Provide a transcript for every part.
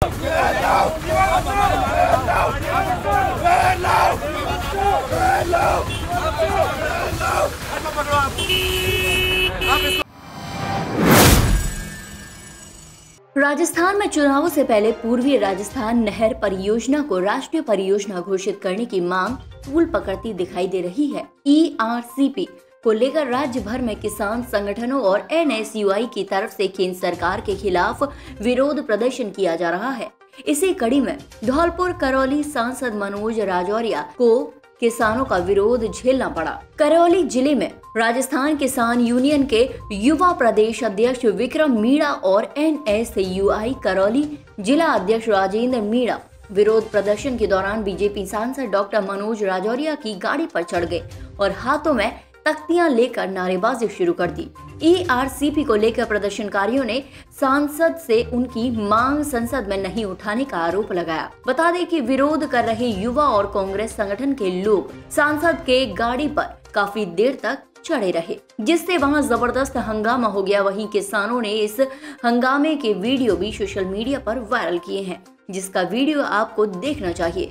राजस्थान में चुनावों से पहले पूर्वी राजस्थान नहर परियोजना को राष्ट्रीय परियोजना घोषित करने की मांग तूल पकड़ती दिखाई दे रही है। ERCP को लेकर राज्य भर में किसान संगठनों और NSUI की तरफ से केंद्र सरकार के खिलाफ विरोध प्रदर्शन किया जा रहा है। इसी कड़ी में धौलपुर करौली सांसद मनोज राजौरिया को किसानों का विरोध झेलना पड़ा। करौली जिले में राजस्थान किसान यूनियन के युवा प्रदेश अध्यक्ष विक्रम मीणा और NSUI करौली जिला अध्यक्ष राजेंद्र मीणा विरोध प्रदर्शन के दौरान बीजेपी सांसद डॉक्टर मनोज राजौरिया की गाड़ी पर चढ़ गए और हाथों में तख्तियां लेकर नारेबाजी शुरू कर दी। ERCP को लेकर प्रदर्शनकारियों ने सांसद से उनकी मांग संसद में नहीं उठाने का आरोप लगाया। बता दें कि विरोध कर रहे युवा और कांग्रेस संगठन के लोग सांसद के गाड़ी पर काफी देर तक चढ़े रहे, जिससे वहां जबरदस्त हंगामा हो गया। वहीं किसानों ने इस हंगामे के वीडियो भी सोशल मीडिया पर वायरल किए हैं, जिसका वीडियो आपको देखना चाहिए।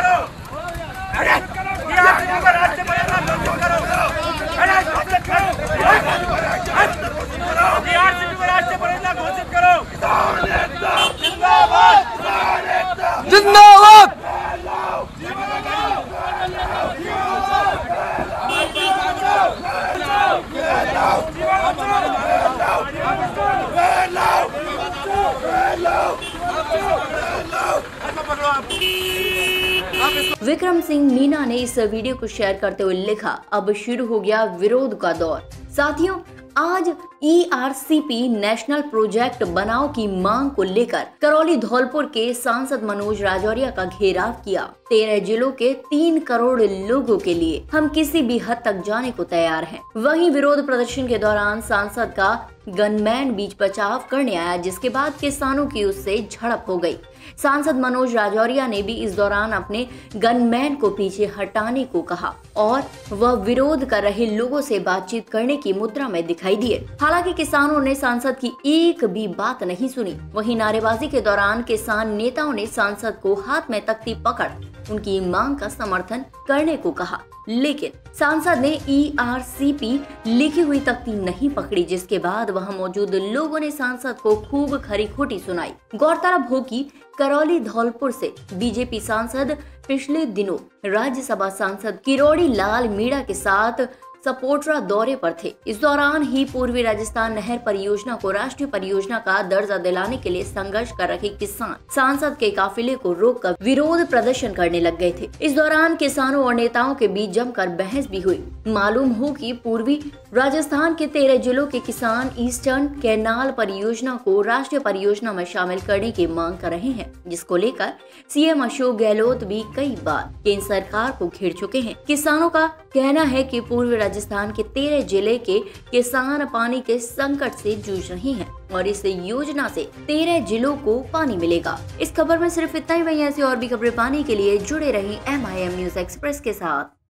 जिंदाबाद। विक्रम सिंह मीणा ने इस वीडियो को शेयर करते हुए लिखा, अब शुरू हो गया विरोध का दौर। साथियों, आज ERCP नेशनल प्रोजेक्ट बनाओ की मांग को लेकर करौली धौलपुर के सांसद मनोज राजौरिया का घेराव किया। 13 जिलों के 3 करोड़ लोगों के लिए हम किसी भी हद तक जाने को तैयार हैं। वहीं विरोध प्रदर्शन के दौरान सांसद का गनमैन बीच बचाव करने आया, जिसके बाद किसानों की उससे झड़प हो गई। सांसद मनोज राजौरिया ने भी इस दौरान अपने गनमैन को पीछे हटाने को कहा और वह विरोध कर रहे लोगों से बातचीत करने की मुद्रा में दिखाई दिए। हालांकि किसानों ने सांसद की एक भी बात नहीं सुनी। वहीं नारेबाजी के दौरान किसान नेताओं ने सांसद को हाथ में तख्ती पकड़ उनकी मांग का समर्थन करने को कहा, लेकिन सांसद ने ERCP लिखी हुई तख्ती नहीं पकड़ी, जिसके बाद वहां मौजूद लोगों ने सांसद को खूब खरी खोटी सुनाई। गौरतलब हो कि करौली धौलपुर से बीजेपी सांसद पिछले दिनों राज्यसभा सांसद किरोड़ी लाल मीणा के साथ सपोटरा दौरे पर थे। इस दौरान ही पूर्वी राजस्थान नहर परियोजना को राष्ट्रीय परियोजना का दर्जा दिलाने के लिए संघर्ष कर रहे किसान सांसद के काफिले को रोककर विरोध प्रदर्शन करने लग गए थे। इस दौरान किसानों और नेताओं के बीच जमकर बहस भी हुई। मालूम हो कि पूर्वी राजस्थान के 13 जिलों के किसान ईस्टर्न कैनाल परियोजना को राष्ट्रीय परियोजना में शामिल करने की मांग कर रहे हैं, जिसको लेकर CM अशोक गहलोत भी कई बार केंद्र सरकार को घेर चुके हैं। किसानों का कहना है कि पूर्वी राजस्थान के 13 जिले के किसान पानी के संकट से जूझ रहे हैं और इस योजना से 13 जिलों को पानी मिलेगा। इस खबर में सिर्फ इतना ही। वहीं ऐसी और भी खबरें पाने के लिए जुड़े रहें MIM न्यूज एक्सप्रेस के साथ।